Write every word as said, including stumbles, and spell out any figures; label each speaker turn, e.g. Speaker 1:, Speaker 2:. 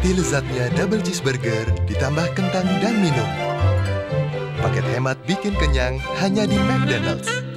Speaker 1: Nikmati lezatnya double cheeseburger ditambah kentang dan minum. Paket hemat bikin kenyang hanya di McDonald's.